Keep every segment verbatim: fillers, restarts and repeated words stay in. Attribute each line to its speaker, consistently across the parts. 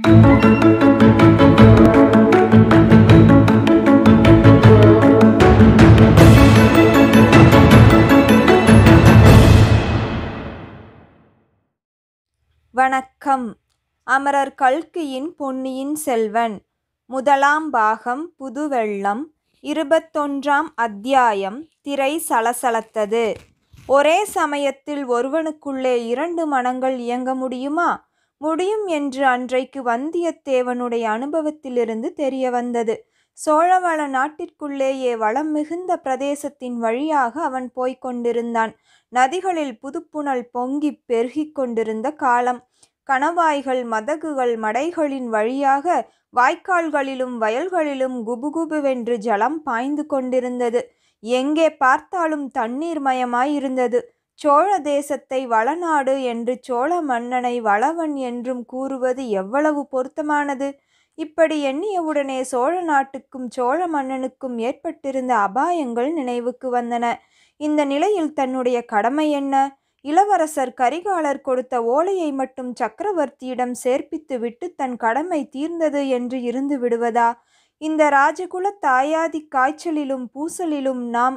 Speaker 1: வணக்கம். அமரர் கல்கியின் பொன்னியின் செல்வன் முதலாம் பாகம் புதுவெள்ளம் இருபத்தொன்றாம் அத்தியாயம் திரை சலசலத்தது. ஒரே சமயத்தில் ஒருவனுக்குள்ளே இரண்டு மனங்கள் இயங்க முடியுமா? முடியும் என்று அன்றைக்கு வந்தியத்தேவனுடைய அனுபவத்திலிருந்து தெரிய வந்தது. சோழவள நாட்டிற்குள்ளேயே வளம் மிகுந்த பிரதேசத்தின் வழியாக அவன் போய்க் கொண்டிருந்தான். நதிகளில் புதுப்புனல் பொங்கி பெருகிக் கொண்டிருந்த காலம். கணவாய்கள் மதகுகள் மடைகளின் வழியாக வாய்க்கால்களிலும் வயல்களிலும் குபுகுபுவென்று ஜலம் பாய்ந்து கொண்டிருந்தது. எங்கே பார்த்தாலும் தண்ணீர் மயமாயிருந்தது. சோழ தேசத்தை வளநாடு என்று சோழ மன்னனை வளவன் என்றும் கூறுவது எவ்வளவு பொருத்தமானது! இப்படி எண்ணியவுடனே சோழ நாட்டுக்கும் சோழ மன்னனுக்கும் ஏற்பட்டிருந்த அபாயங்கள் நினைவுக்கு வந்தன. இந்த நிலையில் தன்னுடைய கடமை என்ன? இளவரசர் கரிகாலர் கொடுத்த ஓலையை மட்டும் சக்கரவர்த்தியிடம் சேர்ப்பித்து விட்டு தன் கடமை தீர்ந்தது என்று இருந்து விடுவதா? இந்த ராஜகுல தாயாதி காய்ச்சலிலும் பூசலிலும் நாம்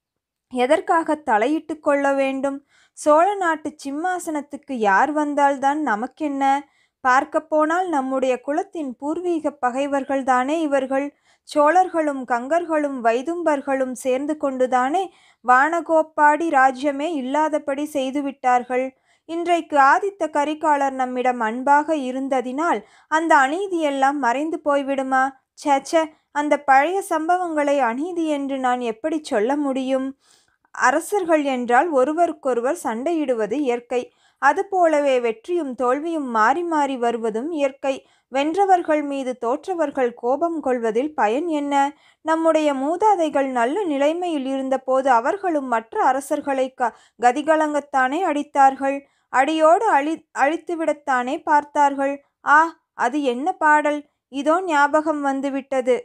Speaker 1: எதற்காக தலையிட்டு கொள்ள வேண்டும்? சோழ நாட்டு சிம்மாசனத்துக்கு யார் வந்தால்தான் நமக்கென்ன? பார்க்க போனால் நம்முடைய குலத்தின் பூர்வீக பகைவர்கள் தானே இவர்கள். சோழர்களும் கங்கர்களும் வைதும்பர்களும் சேர்ந்து கொண்டுதானே வானகோப்பாடி ராஜ்யமே இல்லாதபடி செய்துவிட்டார்கள். இன்றைக்கு ஆதித்த கரிகாலர் நம்மிடம் அன்பாக இருந்ததினால் அந்த அநீதியெல்லாம் மறைந்து போய்விடுமா? சேச்ச, அந்த பழைய சம்பவங்களை அநீதி என்று நான் எப்படி சொல்ல முடியும்? அரசர்கள் என்றால் ஒருவருக்கொருவர் சண்டையிடுவது இயற்கை. அதுபோலவே வெற்றியும் தோல்வியும் மாறி மாறி வருவதும் இயற்கை. வென்றவர்கள் மீது தோற்றவர்கள் கோபம் கொள்வதில் பயன் என்ன? நம்முடைய மூதாதைகள் நல்ல நிலைமையில் இருந்தபோது அவர்களும் மற்ற அரசர்களை க கதிகலங்கத்தானே அடித்தார்கள். அடியோடு அழி அழித்துவிடத்தானே பார்த்தார்கள். ஆ, அது என்ன பாடல்! இதோ ஞாபகம் வந்துவிட்டது.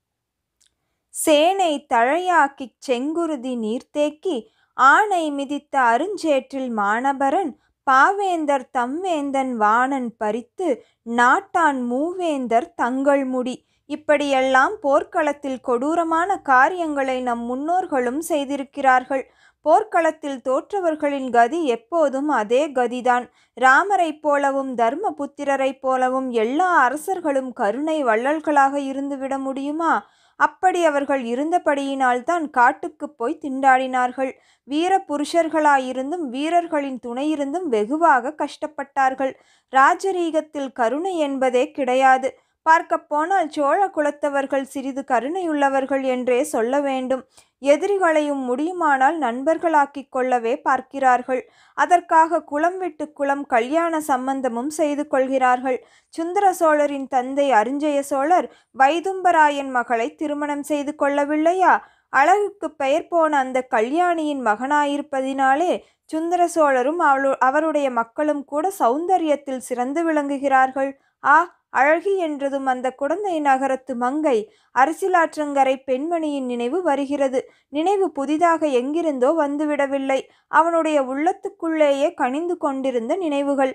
Speaker 1: சேனை தழையாக்கிச் செங்குருதி நீர்த்தேக்கி ஆனை மிதித்த அருஞ்சேற்றில் மானபரன் பாவேந்தர் தம்வேந்தன் வாணன் பறித்து நாட்டான் மூவேந்தர் தங்கள் முடி. இப்படியெல்லாம் போர்க்களத்தில் கொடூரமான காரியங்களை நம் முன்னோர்களும் செய்திருக்கிறார்கள். போர்க்களத்தில் தோற்றவர்களின் கதி எப்போதும் அதே கதிதான். ராமரைப் போலவும் தர்மபுத்திரரைப் போலவும் எல்லா அரசர்களும் கருணை வள்ளல்களாக இருந்துவிட முடியுமா? அப்படி அவர்கள் இருந்தபடியினால்தான் காட்டுக்கு போய் திண்டாடினார்கள். வீர புருஷர்களாயிருந்தும் வீரர்களின் துணையிருந்தும் வெகுவாக கஷ்டப்பட்டார்கள். ராஜரீகத்தில் கருணை என்பதே கிடையாது. பார்க்க போனால் சோழ குலத்தவர்கள் சிறிது கருணையுள்ளவர்கள் என்றே சொல்ல வேண்டும். எதிரிகளையும் முடியுமானால் நண்பர்களாக்கிக் கொள்ளவே பார்க்கிறார்கள். அதற்காக குலம் விட்டு குலம் கல்யாண சம்பந்தமும் செய்து கொள்கிறார்கள். சுந்தர சோழரின் தந்தை அரிஞ்சய சோழர் வைதும்பராயன் மகளை திருமணம் செய்து கொள்ளவில்லையா? அழகுக்கு பெயர் போன அந்த கல்யாணியின் மகனாயிருப்பதினாலே சுந்தர சோழரும் அவளு அவருடைய மக்களும் கூட சௌந்தரியத்தில் சிறந்து விளங்குகிறார்கள். ஆ, அழகி என்றதும் அந்த குடந்தை நகரத்து மங்கை அரசிலாற்றங்கரை பெண்மணியின் நினைவு வருகிறது. நினைவு புதிதாக எங்கிருந்தோ வந்துவிடவில்லை. அவனுடைய உள்ளத்துக்குள்ளேயே கனிந்து கொண்டிருந்த நினைவுகள்.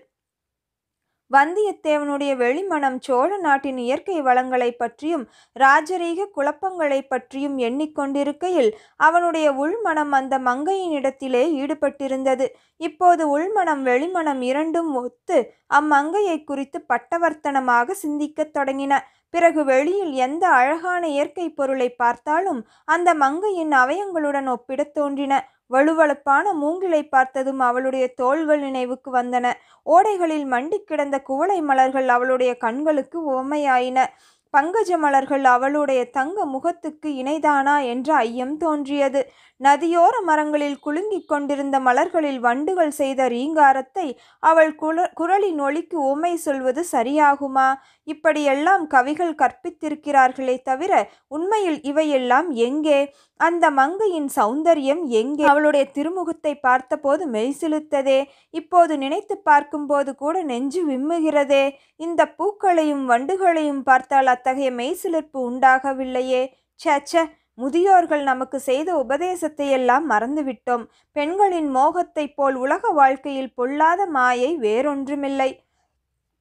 Speaker 1: வந்தியத்தேவனுடைய வெளிமனம் சோழ நாட்டின் இயற்கை வளங்களை பற்றியும் ராஜரீக குழப்பங்களை பற்றியும் எண்ணிக்கொண்டிருக்கையில் அவனுடைய உள்மனம் அந்த மங்கையினிடத்திலே ஈடுபட்டிருந்தது. இப்போது உள்மனம் வெளிமனம் இரண்டும் ஒத்து அம்மங்கையை குறித்து பட்டவர்த்தனமாக சிந்திக்கத் தொடங்கின. பிறகு வெளியில் எந்த அழகான இயற்கை பொருளை பார்த்தாலும் அந்த மங்கையின் அவயங்களுடன் ஒப்பிடத் தோன்றின. வலுவழுப்பான மூங்கிலை பார்த்ததும் அவளுடைய தோள்கள் நினைவுக்கு வந்தன. ஓடைகளில் மண்டி கிடந்த குவளை மலர்கள் அவளுடைய கண்களுக்கு உவமையாயின. பங்கஜ மலர்கள் அவளுடைய தங்க முகத்துக்கு இணைதானா என்ற ஐயம் தோன்றியது. நதியோர மரங்களில் குலுங்கிக் கொண்டிருந்த மலர்களில் வண்டுகள் செய்த ரீங்காரத்தை அவள் குல குரலின் ஒலிக்கு உவமை சொல்வது சரியாகுமா? இப்படியெல்லாம் கவிகள் கற்பித்திருக்கிறார்களே தவிர உண்மையில் இவையெல்லாம் எங்கே? அந்த மங்கையின் சௌந்தரியம் எங்கே? அவளுடைய திருமுகத்தை பார்த்தபோது மெய்சிலுத்ததே. இப்போது நினைத்து பார்க்கும்போது கூட நெஞ்சு விம்முகிறதே. இந்த பூக்களையும் வண்டுகளையும் பார்த்தால் அத்தகைய மெய்சிலிர்ப்பு உண்டாகவில்லையே. சேச்ச, முதியோர்கள் நமக்கு செய்த உபதேசத்தை எல்லாம் மறந்துவிட்டோம். பெண்களின் மோகத்தைப் போல் உலக வாழ்க்கையில் பொல்லாத மாயை வேறொன்றுமில்லை.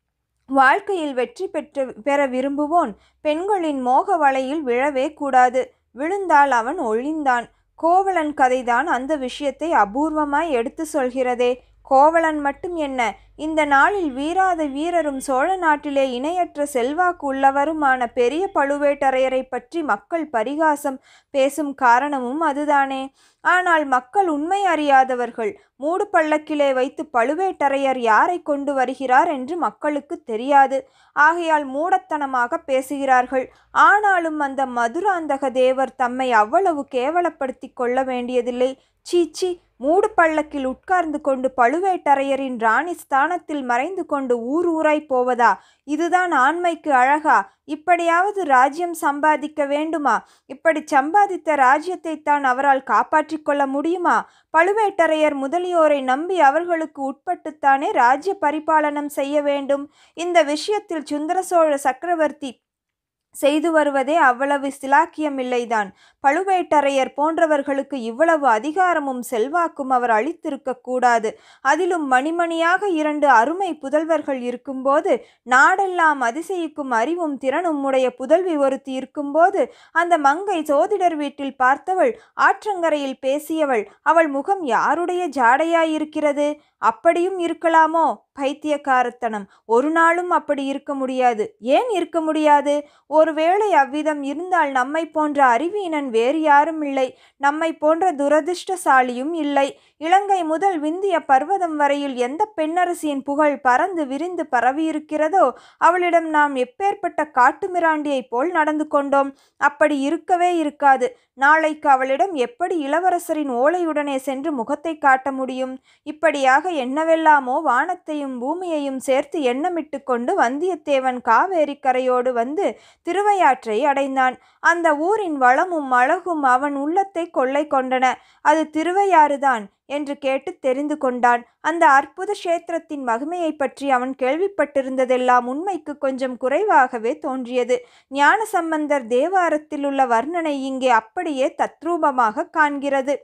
Speaker 1: வாழ்க்கையில் வெற்றி பெற்று பெற விரும்புவோன் பெண்களின் மோக வலையில் விழவே கூடாது. விழுந்தால் அவன் ஒழிந்தான். கோவலன் கதைதான் அந்த விஷயத்தை அபூர்வமாய் எடுத்து சொல்கிறதே. கோவலன் மட்டும் என்ன, இந்த நாளில் வீராத வீரரும் சோழ நாட்டிலே இணையற்ற செல்வாக்கு உள்ளவருமான பெரிய பழுவேட்டரையரை பற்றி மக்கள் பரிகாசம் பேசும் காரணமும் அதுதானே. ஆனால் மக்கள் உண்மை அறியாதவர்கள். மூடு பல்லக்கிலே வைத்து பழுவேட்டரையர் யாரை கொண்டு வருகிறார் என்று மக்களுக்கு தெரியாது. ஆகையால் மூடத்தனமாக பேசுகிறார்கள். ஆனாலும் அந்த மதுராந்தக தேவர் தம்மை அவ்வளவு கேவலப்படுத்தி கொள்ள வேண்டியதில்லை. சீச்சி, மூடு பல்லக்கில் உட்கார்ந்து கொண்டு பழுவேட்டரையரின் ராணி ஸ்தானத்தில் மறைந்து கொண்டு ஊர் ஊராய் போவதா? இதுதான் ஆண்மைக்கு அழகா? இப்படியாவது ராஜ்யம் சம்பாதிக்க வேண்டுமா? இப்படி சம்பாதித்த ராஜ்யத்தை தான் அவரால் காப்பாற்றி கொள்ள முடியுமா? பழுவேட்டரையர் முதலியோரை நம்பி அவர்களுக்கு உட்பட்டுத்தானே ராஜ்ய பரிபாலனம் செய்ய வேண்டும். இந்த விஷயத்தில் சுந்தர சோழ சக்கரவர்த்தி செய்து வருவதே அவ்வளவு சிலாக்கியமில்லைதான். பழுவேட்டரையர் போன்றவர்களுக்கு இவ்வளவு அதிகாரமும் செல்வாக்கும் அவர் அளித்திருக்க கூடாது. அதிலும் மணிமணியாக இரண்டு அருமை புதல்வர்கள் இருக்கும்போது, நாடெல்லாம் அதிசயிக்கும் அறிவும் திறனும் உடைய புதல்வி ஒருத்தி இருக்கும்போது, அந்த மங்கை சோதிடர் வீட்டில் பார்த்தவள், ஆற்றங்கரையில் பேசியவள், அவள் முகம் யாருடைய ஜாடையாயிருக்கிறது? அப்படியும் இருக்கலாமோ? பைத்தியக்காரத்தனம். ஒரு நாளும் அப்படி இருக்க முடியாது. ஏன் இருக்க முடியாது? ஒருவேளை அவ்விதம் இருந்தால் நம்மை போன்ற அறிவீனன் வேறு யாரும் இல்லை. நம்மை போன்ற துரதிர்ஷ்டசாலியும் இல்லை. இலங்கை முதல் விந்திய பர்வதம் வரையில் எந்த பெண்ணரசியின் புகழ் பறந்து விரிந்து பரவியிருக்கிறதோ அவளிடம் நாம் எப்பேற்பட்ட காட்டுமிராண்டியைப் போல் நடந்து கொண்டோம். அப்படி இருக்கவே இருக்காது. நாளைக்கு அவளிடம் எப்படி இளவரசரின் ஓலையுடனே சென்று முகத்தை காட்ட முடியும்? இப்படியாக என்னவெல்லாமோ வானத்தையும் பூமியையும் சேர்த்து எண்ணமிட்டு கொண்டு வந்தியத்தேவன் காவேரி கரையோடு வந்து திருவையாற்றை அடைந்தான். அந்த ஊரின் வளமும் அழகும் அவன் உள்ளத்தை கொள்ளை கொண்டன. அது திருவையாறுதான் என்று கேட்டு தெரிந்து கொண்டான். அந்த அற்புத கஷேத்திரத்தின் மகிமையை பற்றி அவன் கேள்விப்பட்டிருந்ததெல்லாம் உண்மைக்கு கொஞ்சம் குறைவாகவே தோன்றியது. ஞானசம்பந்தர் தேவாரத்தில் உள்ள வர்ணனை இங்கே அப்படியே தத்ரூபமாக காண்கிறது.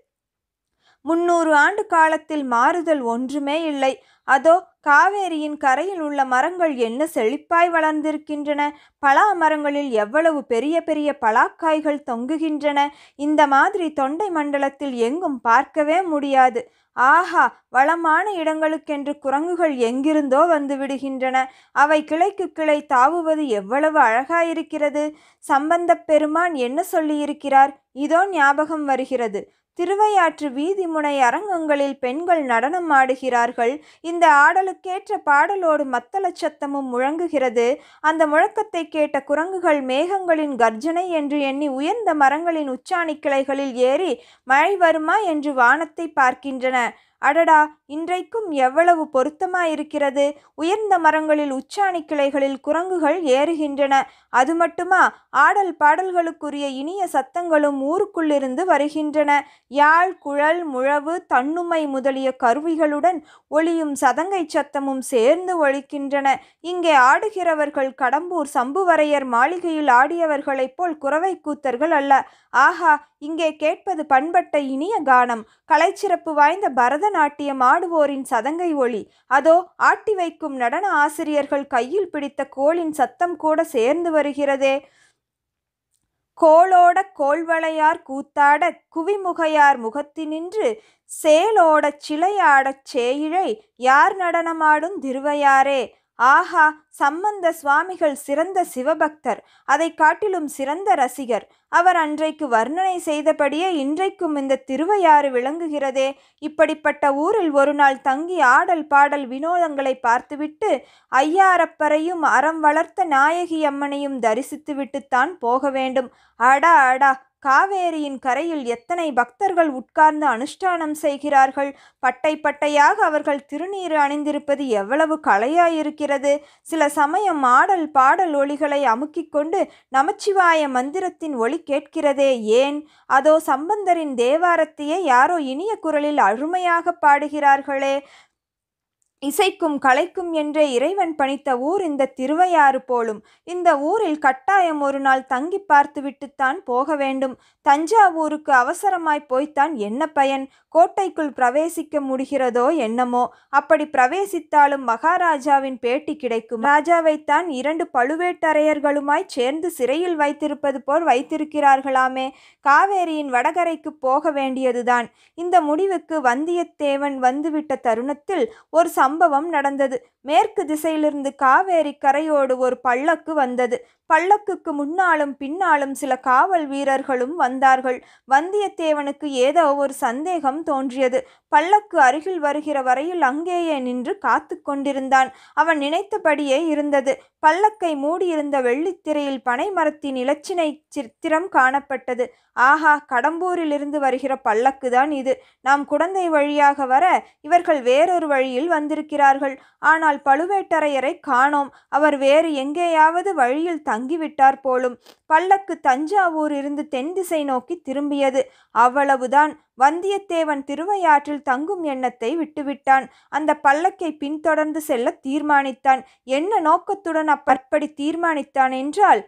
Speaker 1: முன்னூறு ஆண்டு காலத்தில் மாறுதல் ஒன்றுமே இல்லை. அதோ காவேரியின் கரையில் உள்ள மரங்கள் என்ன செழிப்பாய் வளர்ந்திருக்கின்றன. பலா மரங்களில் எவ்வளவு பெரிய பெரிய பலாக்காய்கள் தொங்குகின்றன. இந்த மாதிரி தொண்டை மண்டலத்தில் எங்கும் பார்க்கவே முடியாது. ஆஹா, வளமான இடங்களுக்கென்று குரங்குகள் எங்கிருந்தோ வந்து விடுகின்றன. அவை கிளைக்கு கிளை தாவுவது எவ்வளவு அழகாயிருக்கிறது. சம்பந்தப் பெருமான் என்ன சொல்லியிருக்கிறார்? இதோ ஞாபகம் வருகிறது. திருவையாற்று வீதி முனை அரங்கங்களில் பெண்கள் நடனம் ஆடுகிறார்கள். இந்த ஆடலுக்கேற்ற பாடலோடு மத்தள சத்தமும் முழங்குகிறது. அந்த முழக்கத்தை கேட்ட குரங்குகள் மேகங்களின் கர்ஜனை என்று எண்ணி உயர்ந்த மரங்களின் உச்சாணி கிளைகளில் ஏறி மழை வருமா என்று வானத்தை பார்க்கின்றன. அடடா, இன்றைக்கும் எவ்வளவு பொருத்தமாயிருக்கிறது. உயர்ந்த மரங்களில் உச்சாணி கிளைகளில் குரங்குகள் ஏறுகின்றன. அது மட்டுமா, ஆடல் பாடல்களுக்குரிய இனிய சத்தங்களும் ஊருக்குள்ளிருந்து வருகின்றன. யாழ், குழல், முழவு, தன்னுமை முதலிய கருவிகளுடன் ஒளியும் சதங்கை சத்தமும் சேர்ந்து ஒழிக்கின்றன. இங்கே ஆடுகிறவர்கள் கடம்பூர் சம்புவரையர் மாளிகையில் ஆடியவர்களைப் போல் குரவை கூத்தர்கள் அல்ல. ஆஹா, இங்கே கேட்பது பண்பட்ட இனிய கானம், கலைச்சிறப்பு வாய்ந்த பரதநாட்டியம் ஆடுவோரின் சதங்கை ஒளி. அதோ ஆட்டி வைக்கும் நடன ஆசிரியர்கள் கையில் பிடித்த கோலின் சத்தம் கூட சேர்ந்து வருகிறதே. கோளோட கோள்வளையார் கூத்தாட குவிமுகையார் முகத்தினின்று சேலோடச் சிலையாடச் சேயிழை யார் நடனமாடும் திருவையாரே. ஆஹா, சம்பந்த சுவாமிகள் சிறந்த சிவபக்தர், அதை காட்டிலும் சிறந்த ரசிகர். அவர் அன்றைக்கு வர்ணனை செய்தபடியே இன்றைக்கும் இந்த திருவையாறு விளங்குகிறதே. இப்படிப்பட்ட ஊரில் ஒரு நாள் தங்கி ஆடல் பாடல் வினோதங்களை பார்த்துவிட்டு ஐயாரப்பரையும் அறம் வளர்த்த நாயகி அம்மனையும் தரிசித்து விட்டுத்தான் போக வேண்டும். அடா அடா, காவேரியின் கரையில் எத்தனை பக்தர்கள் உட்கார்ந்து அனுஷ்டானம் செய்கிறார்கள். பட்டை பட்டையாக அவர்கள் திருநீறு அணிந்திருப்பது எவ்வளவு கலையாயிருக்கிறது. சில சமயம் ஆடல் பாடல் ஒளிகளை அமுக்கிக் கொண்டு நமச்சிவாய மந்திரத்தின் ஒளி கேட்கிறதே. ஏன், அதோ சம்பந்தரின் தேவாரத்தையே யாரோ இனிய குரலில் அருமையாக பாடுகிறார்களே. இசைக்கும் கலைக்கும் என்றே இறைவன் பணித்த ஊர் இந்த திருவையாறு போலும். இந்த ஊரில் கட்டாயம் ஒரு நாள் தங்கி பார்த்துவிட்டுத்தான் போக வேண்டும். தஞ்சாவூருக்கு அவசரமாய் போய்த்தான் என்ன பயன்? கோட்டைக்குள் பிரவேசிக்க முடிகிறதோ என்னமோ? அப்படி பிரவேசித்தாலும் மகாராஜாவின் பேட்டி கிடைக்கும். ராஜாவைத்தான் இரண்டு பழுவேட்டரையர்களுமாய் சேர்ந்து சிறையில் வைத்திருப்பது போல் வைத்திருக்கிறார்களாமே. காவேரியின் வடகரைக்கு போக வேண்டியதுதான். இந்த முடிவுக்கு வந்தியத்தேவன் வந்துவிட்ட தருணத்தில் ஒரு சம்பவம் நடந்தது. மேற்கு திசையிலிருந்து காவேரி கரையோடு ஒரு பல்லக்கு வந்தது. பல்லக்குக்கு முன்னாலும் பின்னாலும் சில காவல் வீரர்களும் வந்தார்கள். வந்தியத்தேவனுக்கு ஏதோ ஒரு சந்தேகம் தோன்றியது. பல்லக்கு அருகில் வருகிற வரையில் அங்கேயே நின்று காத்து கொண்டிருந்தான். அவன் நினைத்தபடியே இருந்தது. பல்லக்கை மூடியிருந்த வெள்ளித்திரையில் பனை மரத்தின் இலச்சினை சித்திரம் காணப்பட்டது. ஆஹா, கடம்பூரிலிருந்து வருகிற பல்லக்குதான் இது. நாம் குடந்தை வழியாக வர இவர்கள் வேறொரு வழியில் வந்திருக்கிறார்கள். ஆனால் பழுவேட்டரையரை காணோம். அவர் வேறு எங்கேயாவது வழியில் தங்கிவிட்டார் போலும். பல்லக்கு தஞ்சாவூர் இருந்து தென் திசை நோக்கி திரும்பியது. அவ்வளவுதான். வந்தியத்தேவன் திருவையாற்றில் தங்கும் எண்ணத்தை விட்டுவிட்டான். அந்த பல்லக்கை பின்தொடர்ந்து செல்ல தீர்மானித்தான். என்ன நோக்கத்துடன் அப்படி தீர்மானித்தான் என்றால்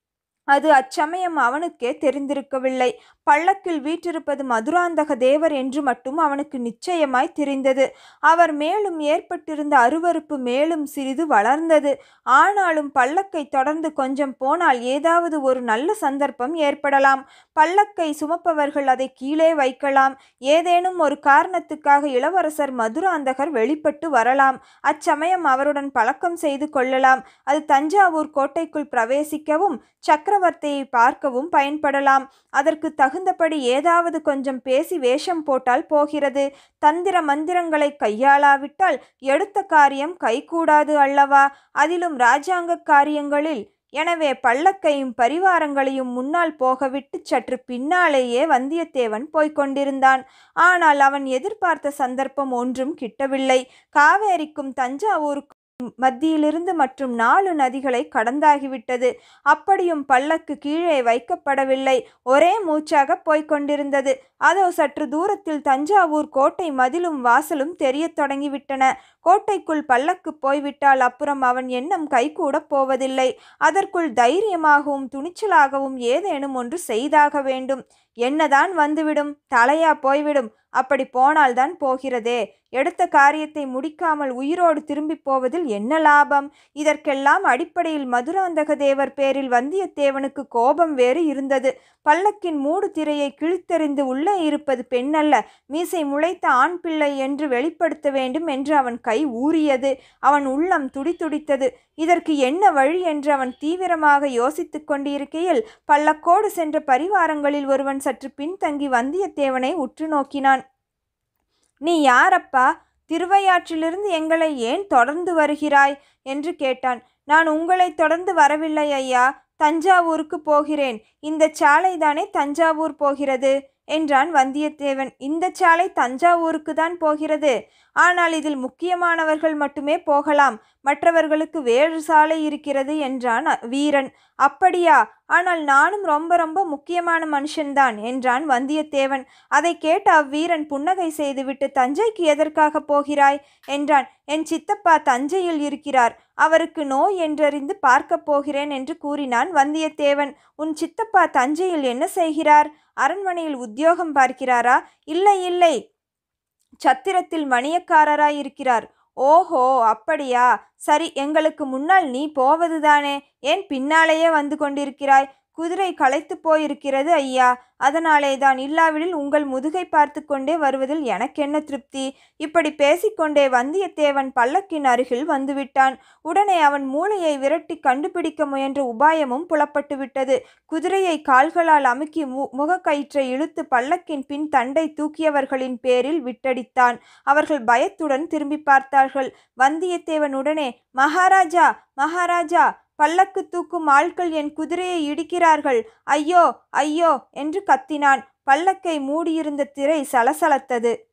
Speaker 1: அது அச்சமயம் அவனுக்கே தெரிந்திருக்கவில்லை. பல்லக்கில் வீற்றிருப்பது மதுராந்தக தேவர் என்று மட்டும் அவனுக்கு நிச்சயமாய் தெரிந்தது. அவர் மேலும் ஏற்பட்டிருந்த அருவருப்பு மேலும் சிறிது வளர்ந்தது. ஆனாலும் பல்லக்கை தொடர்ந்து கொஞ்சம் போனால் ஏதாவது ஒரு நல்ல சந்தர்ப்பம் ஏற்படலாம். பல்லக்கை சுமப்பவர்கள் அதை கீழே வைக்கலாம். ஏதேனும் ஒரு காரணத்துக்காக இளவரசர் மதுராந்தகர் வெளிப்பட்டு வரலாம். அச்சமயம் அவருடன் பழக்கம் செய்து கொள்ளலாம். அது தஞ்சாவூர் கோட்டைக்குள் பிரவேசிக்கவும் சக்கரவர்த்தியை பார்க்கவும் பயன்படலாம். அதற்கு தகுந்தபடி ஏதாவது கொஞ்சம் பேசி வேஷம் போட்டால் போகிறது. தந்திர மந்திரங்களை கையாளாவிட்டால் எடுத்த காரியம் கைகூடாது அல்லவா? அதிலும் இராஜாங்க காரியங்களில். எனவே பல்லக்கையும் பரிவாரங்களையும் முன்னால் போகவிட்டு சற்று பின்னாலேயே வந்தியத்தேவன் போய்கொண்டிருந்தான். ஆனால் அவன் எதிர்பார்த்த சந்தர்ப்பம் ஒன்றும் கிட்டவில்லை. காவேரிக்கும் தஞ்சாவூருக்கும் மத்தியிலிருந்து மற்றும் நாலு நதிகளை கடந்தாகிவிட்டது. அப்படியும் பல்லக்கு கீழே வைக்கப்படவில்லை. ஒரே மூச்சாக போய்கொண்டிருந்தது. அதோ சற்று தூரத்தில் தஞ்சாவூர் கோட்டை மதிலும் வாசலும் தெரிய தொடங்கிவிட்டன. கோட்டைக்குள் பல்லக்கு போய்விட்டால் அப்புறம் அவன் எண்ணம் கைகூடப் போவதில்லை. அதற்குள் தைரியமாகவும் துணிச்சலாகவும் ஏதேனும் ஒன்று செய்தாக வேண்டும். என்னதான் வந்துவிடும்? தலையா போய்விடும். அப்படி போனால்தான் போகிறதே. எடுத்த காரியத்தை முடிக்காமல் உயிரோடு திரும்பி போவதில் என்ன லாபம்? இதற்கெல்லாம் அடிப்படையில் மதுராந்தக தேவர் பேரில் வந்தியத்தேவனுக்கு கோபம் வேறு இருந்தது. பல்லக்கின் மூடு திரையை கிழித்தெறிந்து உள்ளே இருப்பது பெண்ணல்ல, மீசை முளைத்த ஆண் பிள்ளை என்று வெளிப்படுத்த வேண்டும் என்று அவன் கை ஊறியது. அவன் உள்ளம் துடிதுடித்தது. இதற்கு என்ன வழி என்று அவன் தீவிரமாக யோசித்து கொண்டிருக்கையில் பல்லக்கோடு சென்ற பரிவாரங்களில் ஒருவன் சற்று பின்தங்கி வந்தியத்தேவனை உற்று நோக்கினான். நீ யாரப்பா? திருவையாற்றிலிருந்து எங்களை ஏன் தொடர்ந்து வருகிறாய் என்று கேட்டான். நான் உங்களை தொடர்ந்து வரவில்லை ஐயா. தஞ்சாவூருக்கு போகிறேன். இந்த சாலைதானே தஞ்சாவூர் போகிறது என்றான் வந்தியத்தேவன். இந்த சாலை தஞ்சாவூருக்கு தான் போகிறது. ஆனால் இதில் முக்கியமானவர்கள் மட்டுமே போகலாம். மற்றவர்களுக்கு வேறு சாலை இருக்கிறது என்றான் வீரன். அப்படியா? ஆனால் நானும் ரொம்ப ரொம்ப முக்கியமான மனுஷன்தான் என்றான் வந்தியத்தேவன். அதை கேட்ட அவ்வீரன் புன்னகை செய்துவிட்டு, தஞ்சைக்கு எதற்காக போகிறாய் என்றான். என் சித்தப்பா தஞ்சையில் இருக்கிறார். அவருக்கு நோய் என்றறிந்து பார்க்க போகிறேன் என்று கூறினான் வந்தியத்தேவன். உன் சித்தப்பா தஞ்சையில் என்ன செய்கிறார்? அரண்மனையில் உத்தியோகம் பார்க்கிறாரா? இல்லை இல்லை, சத்திரத்தில் மணியக்காரராய் இருக்கிறார். ஓஹோ, அப்படியா? சரி, எங்களுக்கு முன்னால் நீ போவதுதானே? ஏன் பின்னாலேயே வந்து கொண்டிருக்கிறாய்? குதிரை களைத்து போயிருக்கிறது ஐயா, அதனாலே தான். இல்லாவிடில் உங்கள் முதுகை பார்த்து கொண்டே வருவதில் எனக்கென்ன திருப்தி? இப்படி பேசிக்கொண்டே வந்தியத்தேவன் பல்லக்கின் அருகில் வந்துவிட்டான். உடனே அவன் மூளையை விரட்டி கண்டுபிடிக்க முயன்ற உபாயமும் புலப்பட்டு விட்டது. குதிரையை கால்களால் அமுக்கி மு முகக்கயிற்றை இழுத்து பல்லக்கின் பின் தண்டை தூக்கியவர்களின் பேரில் விட்டடித்தான். அவர்கள் பயத்துடன் திரும்பி பார்த்தார்கள். வந்தியத்தேவன் உடனே, மகாராஜா, மகாராஜா, பல்லக்கு தூக்கும் ஆட்கள் என் குதிரையை இடிக்கிறார்கள், ஐயோ ஐயோ என்று கத்தினான். பல்லக்கை மூடியிருந்த திரை சலசலத்தது.